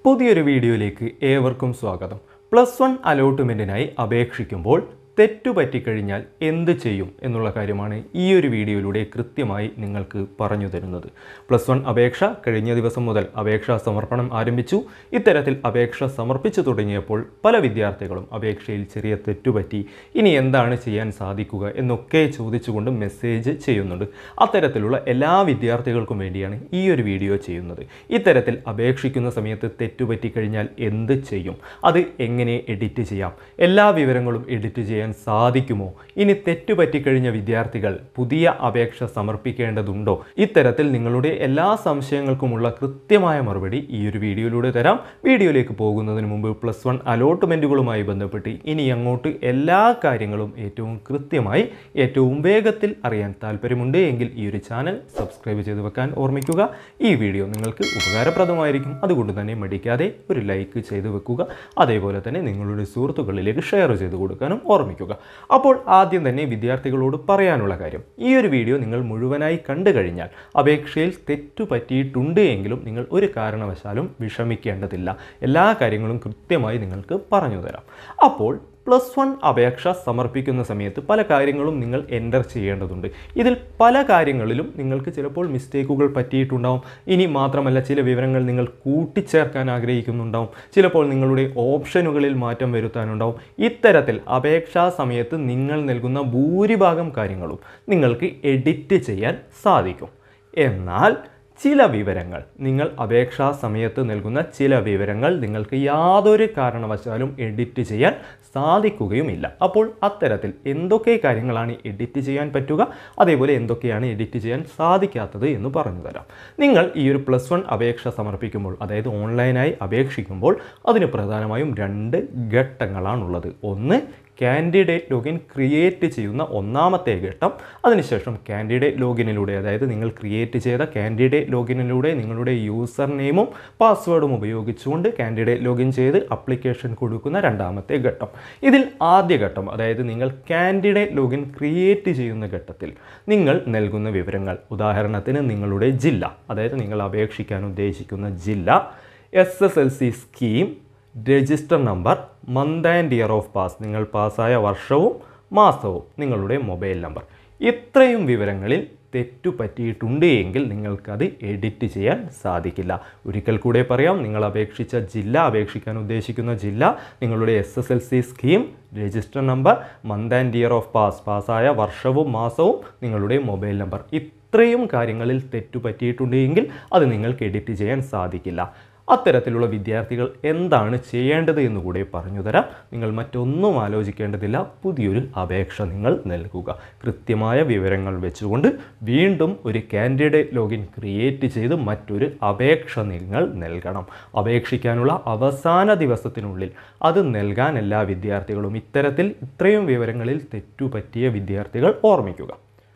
പുതിയൊരു വീഡിയോയിലേക്ക് ഏവർക്കും സ്വാഗതം. +1 അലോട്ട്മെന്റിനായി അപേക്ഷിക്കുമ്പോൾ തെറ്റുപറ്റിക്കഴിഞ്ഞാൽ എന്ത് ചെയ്യും എന്നുള്ള കാര്യമാണ് ഈ ഒരു വീഡിയോയിലൂടെ കൃത്യമായി നിങ്ങൾക്ക് പറഞ്ഞു തരുന്നത്. +1 അപേക്ഷ കഴിഞ്ഞ ദിവസം മുതൽ അപേക്ഷാ സമർപ്പണം ആരംഭിച്ചു. ഇത്തരത്തിൽ അപേക്ഷ സമർപ്പിച്ചു തുടങ്ങിയപ്പോൾ പല വിദ്യാർത്ഥികളും അപേക്ഷയിൽ ചെറിയ തെറ്റുപറ്റി, ഇനി എന്താണ് ചെയ്യാൻ സാധിക്കുക എന്നൊക്കെ ചോദിച്ചുകൊണ്ട് മെസ്സേജ് ചെയ്യുന്നുണ്ട്. അത്തരത്തിലുള്ള എല്ലാ വിദ്യാർത്ഥികൾക്കും വേണ്ടിയാണ് ഈ ഒരു വീഡിയോ ചെയ്യുന്നത്. ഇത്തരത്തിൽ അപേക്ഷിക്കുന്ന സമയത്ത് തെറ്റുപറ്റിക്കഴിഞ്ഞാൽ എന്ത് ചെയ്യും, അത് എങ്ങനെ എഡിറ്റ് ചെയ്യാം, എല്ലാ വിവരങ്ങളും എഡിറ്റ് ചെയ്യാൻ സാധിക്കുമോ, ഇനി തെറ്റുപറ്റിക്കഴിഞ്ഞ വിദ്യാർത്ഥികൾ പുതിയ അപേക്ഷ സമർപ്പിക്കേണ്ടതുണ്ടോ, ഇത്തരത്തിൽ നിങ്ങളുടെ എല്ലാ സംശയങ്ങൾക്കുമുള്ള കൃത്യമായ മറുപടി ഈ ഒരു വീഡിയോയിലൂടെ തരാം. വീഡിയോയിലേക്ക് പോകുന്നതിന് മുമ്പ് +1 അലോട്ട്മെന്റുകളുമായി ബന്ധപ്പെട്ട് ഇനി അങ്ങോട്ട് എല്ലാ കാര്യങ്ങളും ഏറ്റവും കൃത്യമായി ഏറ്റവും വേഗത്തിൽ അറിയാൻ താല്പര്യമുണ്ട് എങ്കിൽ ഈ ഒരു ചാനൽ സബ്സ്ക്രൈബ് ചെയ്ത് വെക്കാൻ ഓർമ്മിക്കുക. ഈ വീഡിയോ നിങ്ങൾക്ക് ഉപകാരപ്രദമായിരിക്കും, അതുകൊണ്ട് തന്നെ മടിക്കാതെ ഒരു ലൈക്ക് ചെയ്ത് വെക്കുക. അതേപോലെ തന്നെ നിങ്ങളുടെ സുഹൃത്തുക്കളിലേക്ക് ഷെയർ ചെയ്ത് കൊടുക്കാനും ഓർമ്മിക്കുക. അപ്പോൾ ആദ്യം തന്നെ വിദ്യാർത്ഥികളോട് പറയാനുള്ള കാര്യം, ഈ ഒരു വീഡിയോ നിങ്ങൾ മുഴുവനായി കണ്ടു കഴിഞ്ഞാൽ അപേക്ഷയിൽ തെറ്റു പറ്റിയിട്ടുണ്ട് എങ്കിലും നിങ്ങൾ ഒരു കാരണവശാലും വിഷമിക്കേണ്ടതില്ല. എല്ലാ കാര്യങ്ങളും കൃത്യമായി നിങ്ങൾക്ക് പറഞ്ഞു തരാം. അപ്പോൾ +1 അപേക്ഷ സമർപ്പിക്കുന്ന സമയത്ത് പല കാര്യങ്ങളും നിങ്ങൾ എൻ്റർ ചെയ്യേണ്ടതുണ്ട്. ഇതിൽ പല കാര്യങ്ങളിലും നിങ്ങൾക്ക് ചിലപ്പോൾ മിസ്റ്റേക്കുകൾ പറ്റിയിട്ടുണ്ടാവും. ഇനി മാത്രമല്ല, ചില വിവരങ്ങൾ നിങ്ങൾ കൂട്ടിച്ചേർക്കാൻ ആഗ്രഹിക്കുന്നുണ്ടാവും. ചിലപ്പോൾ നിങ്ങളുടെ ഓപ്ഷനുകളിൽ മാറ്റം വരുത്താനുണ്ടാവും. ഇത്തരത്തിൽ അപേക്ഷാ സമയത്ത് നിങ്ങൾ നൽകുന്ന ഭൂരിഭാഗം കാര്യങ്ങളും നിങ്ങൾക്ക് എഡിറ്റ് ചെയ്യാൻ സാധിക്കും. എന്നാൽ ചില വിവരങ്ങൾ, നിങ്ങൾ അപേക്ഷാ സമയത്ത് നൽകുന്ന ചില വിവരങ്ങൾ നിങ്ങൾക്ക് യാതൊരു കാരണവശാലും എഡിറ്റ് ചെയ്യാൻ സാധിക്കുകയുമില്ല. അപ്പോൾ അത്തരത്തിൽ എന്തൊക്കെ കാര്യങ്ങളാണ് എഡിറ്റ് ചെയ്യാൻ പറ്റുക, അതേപോലെ എന്തൊക്കെയാണ് എഡിറ്റ് ചെയ്യാൻ സാധിക്കാത്തത് എന്ന് പറഞ്ഞു തരാം. നിങ്ങൾ ഈ ഒരു +1 അപേക്ഷ സമർപ്പിക്കുമ്പോൾ, അതായത് ഓൺലൈനായി അപേക്ഷിക്കുമ്പോൾ, അതിന് പ്രധാനമായും 2 ഘട്ടങ്ങളാണുള്ളത്. ഒന്ന്, കാൻഡിഡേറ്റ് ലോഗിൻ ക്രിയേറ്റ് ചെയ്യുന്ന ഒന്നാമത്തെ ഘട്ടം. അതിനുശേഷം കാൻഡിഡേറ്റ് ലോഗിനിലൂടെ, അതായത് നിങ്ങൾ ക്രിയേറ്റ് ചെയ്ത കാൻഡിഡേറ്റ് ലോഗിനിലൂടെ നിങ്ങളുടെ യൂസർ നെയിമും പാസ്വേഡും ഉപയോഗിച്ചുകൊണ്ട് കാൻഡിഡേറ്റ് ലോഗിൻ ചെയ്ത് അപ്ലിക്കേഷൻ കൊടുക്കുന്ന രണ്ടാമത്തെ ഘട്ടം. ഇതിൽ ആദ്യ ഘട്ടം, അതായത് നിങ്ങൾ കാൻഡിഡേറ്റ് ലോഗിൻ ക്രിയേറ്റ് ചെയ്യുന്ന ഘട്ടത്തിൽ നിങ്ങൾ നൽകുന്ന വിവരങ്ങൾ, ഉദാഹരണത്തിന് നിങ്ങളുടെ ജില്ല, അതായത് നിങ്ങൾ അപേക്ഷിക്കാൻ ഉദ്ദേശിക്കുന്ന ജില്ല, SSLC scheme, register number, month and year of pass, നിങ്ങൾ പാസ്സായ വർഷവും മാസവും, നിങ്ങളുടെ മൊബൈൽ നമ്പർ, ഇത്രയും വിവരങ്ങളിൽ തെറ്റു പറ്റിയിട്ടുണ്ട് എങ്കിൽ നിങ്ങൾക്കത് എഡിറ്റ് ചെയ്യാൻ സാധിക്കില്ല. ഒരിക്കൽ കൂടെ പറയാം, നിങ്ങൾ അപേക്ഷിച്ച ജില്ല, അപേക്ഷിക്കാൻ ഉദ്ദേശിക്കുന്ന ജില്ല, നിങ്ങളുടെ SSLC scheme, register number, month and year of pass, പാസ്സായ വർഷവും മാസവും, നിങ്ങളുടെ മൊബൈൽ നമ്പർ, ഇത്രയും കാര്യങ്ങളിൽ തെറ്റു പറ്റിയിട്ടുണ്ടെങ്കിൽ അത് നിങ്ങൾക്ക് എഡിറ്റ് ചെയ്യാൻ സാധിക്കില്ല. അത്തരത്തിലുള്ള വിദ്യാർത്ഥികൾ എന്താണ് ചെയ്യേണ്ടത് എന്നുകൂടെ പറഞ്ഞു തരാം. നിങ്ങൾ മറ്റൊന്നും ആലോചിക്കേണ്ടതില്ല. പുതിയൊരു അപേക്ഷ നിങ്ങൾ നൽകുക. കൃത്യമായ വിവരങ്ങൾ വെച്ചുകൊണ്ട് വീണ്ടും ഒരു കാൻഡിഡേറ്റ് ലോഗിൻ ക്രിയേറ്റ് ചെയ്ത് മറ്റൊരു അപേക്ഷ നിങ്ങൾ നൽകണം. അപേക്ഷിക്കാനുള്ള അവസാന ദിവസത്തിനുള്ളിൽ അത് നൽകാൻ എല്ലാ വിദ്യാർത്ഥികളും ഇത്രയും വിവരങ്ങളിൽ തെറ്റുപറ്റിയ വിദ്യാർത്ഥികൾ ഓർമ്മിക്കുക.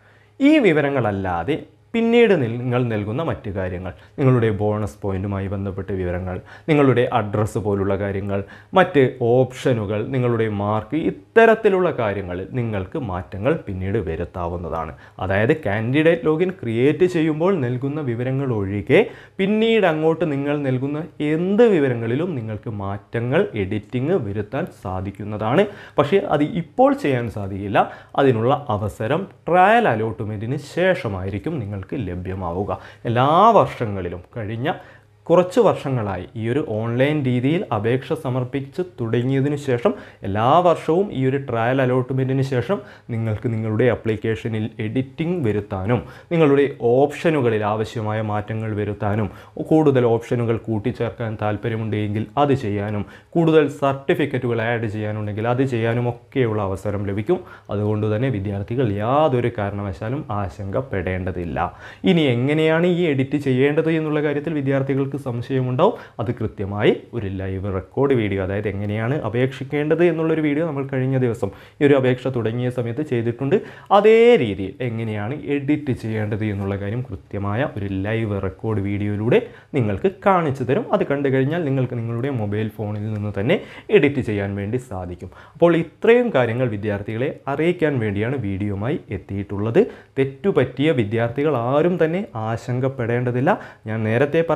ഈ വിവരങ്ങളല്ലാതെ പിന്നീട് നിങ്ങൾ നൽകുന്ന മറ്റു കാര്യങ്ങൾ, നിങ്ങളുടെ ബോണസ് പോയിന്റുമായി ബന്ധപ്പെട്ട വിവരങ്ങൾ, നിങ്ങളുടെ അഡ്രസ്സ് പോലുള്ള കാര്യങ്ങൾ, മറ്റ് ഓപ്ഷനുകൾ, നിങ്ങളുടെ മാർക്ക്, ഇത്തരത്തിലുള്ള കാര്യങ്ങളിൽ നിങ്ങൾക്ക് മാറ്റങ്ങൾ പിന്നീട് വരുത്താവുന്നതാണ്. അതായത് കാൻഡിഡേറ്റ് ലോഗിൻ ക്രിയേറ്റ് ചെയ്യുമ്പോൾ നൽകുന്ന വിവരങ്ങൾ ഒഴികെ പിന്നീട് അങ്ങോട്ട് നിങ്ങൾ നൽകുന്ന എന്ത് വിവരങ്ങളിലും നിങ്ങൾക്ക് മാറ്റങ്ങൾ, എഡിറ്റിംഗ് വരുത്താൻ സാധിക്കുന്നതാണ്. പക്ഷേ അത് ഇപ്പോൾ ചെയ്യാൻ സാധിക്കില്ല. അതിനുള്ള അവസരം ട്രയൽ അലോട്ട്മെൻറ്റിന് ശേഷമായിരിക്കും നിങ്ങൾക്ക് ലഭ്യമാവുക. എല്ലാ വർഷങ്ങളിലും കഴിഞ്ഞ കുറച്ച് വർഷങ്ങളായി ഈ ഒരു ഓൺലൈൻ രീതിയിൽ അപേക്ഷ സമർപ്പിച്ച് തുടങ്ങിയതിനു ശേഷം എല്ലാ വർഷവും ഈ ഒരു ട്രയൽ അലോട്ട്മെൻറ്റിന് ശേഷം നിങ്ങൾക്ക് നിങ്ങളുടെ ആപ്ലിക്കേഷനിൽ എഡിറ്റിംഗ് വരുത്താനും, നിങ്ങളുടെ ഓപ്ഷനുകളിൽ ആവശ്യമായ മാറ്റങ്ങൾ വരുത്താനും, കൂടുതൽ ഓപ്ഷനുകൾ കൂട്ടിച്ചേർക്കാൻ താല്പര്യമുണ്ടെങ്കിൽ അത് ചെയ്യാനും, കൂടുതൽ സർട്ടിഫിക്കറ്റുകൾ ആഡ് ചെയ്യാനുണ്ടെങ്കിൽ അത് ചെയ്യാനും ഒക്കെയുള്ള അവസരം ലഭിക്കും. അതുകൊണ്ട് തന്നെ വിദ്യാർത്ഥികൾ യാതൊരു കാരണവശാലും ആശങ്കപ്പെടേണ്ടതില്ല. ഇനി എങ്ങനെയാണ് ഈ എഡിറ്റ് ചെയ്യേണ്ടത് എന്നുള്ള കാര്യത്തിൽ വിദ്യാർത്ഥികൾക്ക് സംശയമുണ്ടാവും. അത് കൃത്യമായി ഒരു ലൈവ് റെക്കോർഡ് വീഡിയോ, അതായത് എങ്ങനെയാണ് അപേക്ഷിക്കേണ്ടത് എന്നുള്ളൊരു വീഡിയോ നമ്മൾ കഴിഞ്ഞ ദിവസം ഈ ഒരു അപേക്ഷ തുടങ്ങിയ സമയത്ത് ചെയ്തിട്ടുണ്ട്. അതേ രീതിയിൽ എങ്ങനെയാണ് എഡിറ്റ് ചെയ്യേണ്ടത് എന്നുള്ള കാര്യം കൃത്യമായ ഒരു ലൈവ് റെക്കോർഡ് വീഡിയോയിലൂടെ നിങ്ങൾക്ക് കാണിച്ചു തരും. അത് കണ്ടു കഴിഞ്ഞാൽ നിങ്ങൾക്ക് നിങ്ങളുടെ മൊബൈൽ ഫോണിൽ നിന്ന് തന്നെ എഡിറ്റ് ചെയ്യാൻ വേണ്ടി സാധിക്കും. അപ്പോൾ ഇത്രയും കാര്യങ്ങൾ വിദ്യാർത്ഥികളെ അറിയിക്കാൻ വേണ്ടിയാണ് വീഡിയോയുമായി എത്തിയിട്ടുള്ളത്. തെറ്റുപറ്റിയ വിദ്യാർത്ഥികൾ ആരും തന്നെ ആശങ്കപ്പെടേണ്ടതില്ല. ഞാൻ നേരത്തെ പറഞ്ഞ ചില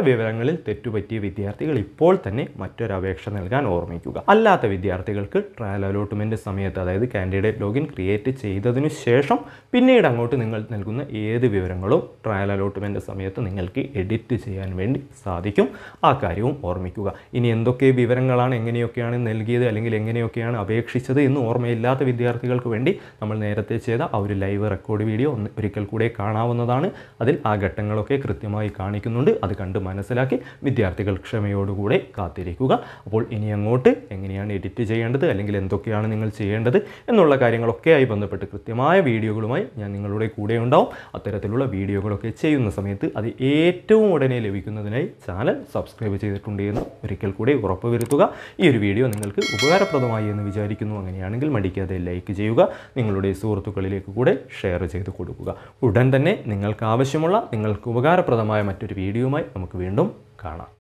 വിവരങ്ങളിൽ തെറ്റുപറ്റിയ വിദ്യാർത്ഥികൾ ഇപ്പോൾ തന്നെ മറ്റൊരു അപേക്ഷ നൽകാൻ ഓർമ്മിക്കുക. അല്ലാത്ത വിദ്യാർത്ഥികൾക്ക് ട്രയൽ അലോട്ട്മെൻറ്റ് സമയത്ത്, അതായത് കാൻഡിഡേറ്റ് ലോഗിൻ ക്രിയേറ്റ് ചെയ്തതിനു ശേഷം പിന്നീട് അങ്ങോട്ട് നിങ്ങൾ നൽകുന്ന ഏത് വിവരങ്ങളും ട്രയൽ അലോട്ട്മെൻറ്റ് സമയത്ത് നിങ്ങൾക്ക് എഡിറ്റ് ചെയ്യാൻ വേണ്ടി സാധിക്കും. ആ കാര്യവും ഓർമ്മിക്കുക. ഇനി എന്തൊക്കെ വിവരങ്ങളാണ്, എങ്ങനെയൊക്കെയാണ് നൽകിയത്, അല്ലെങ്കിൽ എങ്ങനെയൊക്കെയാണ് അപേക്ഷിച്ചത് എന്ന് ഓർമ്മയില്ലാത്ത വിദ്യാർത്ഥികൾക്ക് വേണ്ടി നമ്മൾ നേരത്തെ ചെയ്ത ആ ഒരു ലൈവ് റെക്കോർഡ് വീഡിയോ ഒരിക്കൽ കൂടെ കാണാവുന്നതാണ്. അതിൽ ആ ഘട്ടങ്ങളൊക്കെ കൃത്യമായി കാണിക്കുന്നുണ്ട്. അത് കണ്ട് മനസ്സിലാക്കി വിദ്യാർത്ഥികൾ ക്ഷമയോടുകൂടെ കാത്തിരിക്കുക. അപ്പോൾ ഇനി അങ്ങോട്ട് എങ്ങനെയാണ് എഡിറ്റ് ചെയ്യേണ്ടത്, അല്ലെങ്കിൽ എന്തൊക്കെയാണ് നിങ്ങൾ ചെയ്യേണ്ടത് എന്നുള്ള കാര്യങ്ങളൊക്കെയായി ബന്ധപ്പെട്ട് കൃത്യമായ വീഡിയോകളുമായി ഞാൻ നിങ്ങളുടെ കൂടെ ഉണ്ടാവും. അത്തരത്തിലുള്ള വീഡിയോകളൊക്കെ ചെയ്യുന്ന സമയത്ത് അത് ഏറ്റവും ഉടനെ ലഭിക്കുന്നതിനായി ചാനൽ സബ്സ്ക്രൈബ് ചെയ്തിട്ടുണ്ട് എന്ന് ഒരിക്കൽ കൂടെ ഉറപ്പുവരുത്തുക. ഈ ഒരു വീഡിയോ നിങ്ങൾക്ക് ഉപകാരപ്രദമായി എന്ന് വിചാരിക്കുന്നു. അങ്ങനെയാണെങ്കിൽ മടിക്കാതെ ലൈക്ക് ചെയ്യുക, നിങ്ങളുടെ സുഹൃത്തുക്കളിലേക്ക് കൂടെ ഷെയർ ചെയ്ത് കൊടുക്കുക. ഉടൻ തന്നെ നിങ്ങൾക്ക് ആവശ്യമുള്ള, നിങ്ങൾക്ക് ഉപകാരപ്രദമായ മറ്റൊരു വീഡിയോയുമായി നമുക്ക് വീണ്ടും കാണാം.